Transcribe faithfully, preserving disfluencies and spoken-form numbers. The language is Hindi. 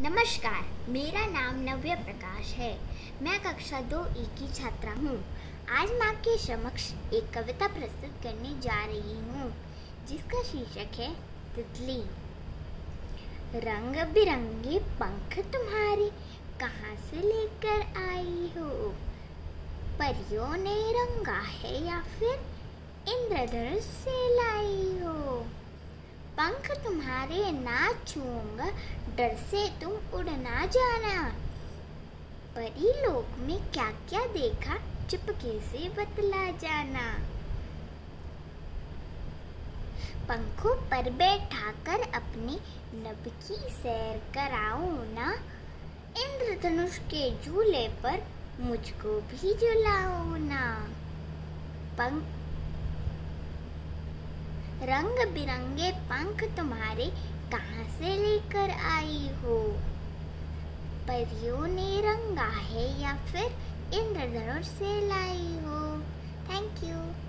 नमस्कार, मेरा नाम नव्य प्रकाश है। मैं कक्षा दो ई की छात्रा हूँ। आज मैं आपके समक्ष एक कविता प्रस्तुत करने जा रही हूँ, जिसका शीर्षक है तितली। रंग बिरंगे पंख तुम्हारे कहाँ से लेकर आई हो? परियों ने रंगा है या फिर इंद्रधनुष से लाई हो? पंख तुम्हारे ना छूऊंगा, डर से तुम उड़ ना जाना। परी लोक में क्या क्या देखा, चुपके से बतला जाना। पंखों पर बैठाकर अपने नभ की सैर कराऊं ना। इंद्रधनुष के झूले पर मुझको भी झुलाओ ना। पंख रंग बिरंगे पंख तुम्हारे कहाँ से लेकर आई हो? परियों ने रंगा है या फिर इंद्रधनुष से लाई हो? Thank you.